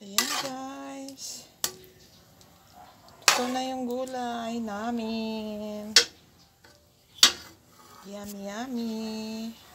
Ayan guys. Ito na yung gulay namin. Yummy, yummy.